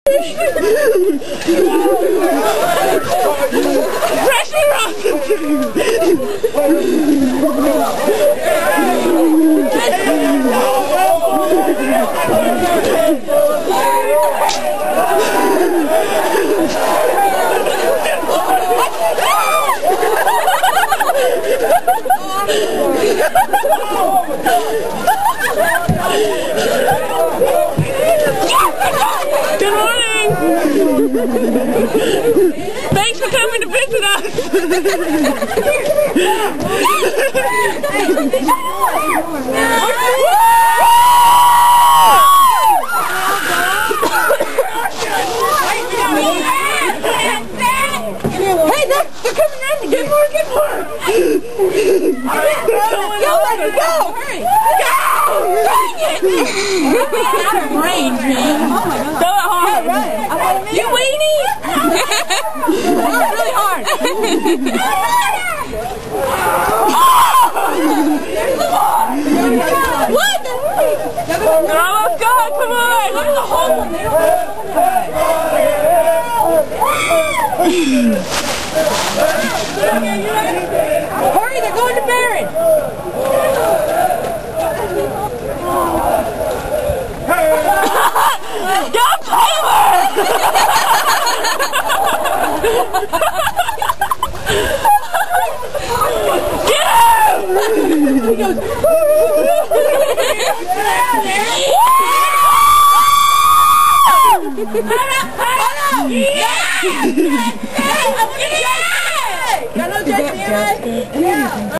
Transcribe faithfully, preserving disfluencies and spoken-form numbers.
Pressure on! Good morning! Thanks for coming to visit us! Hey, they're, they're coming in! Get more, get more! Go, let's go! Hurry! Go! Dang it! Out of range, man. Oh my God. Throw it hard. Right. You weenie! Throw it really hard. What? They're almost gone. Come on. Look at the hole. Hurry, they're going to Barron. Go Taylor! Get him! He goes, yeah!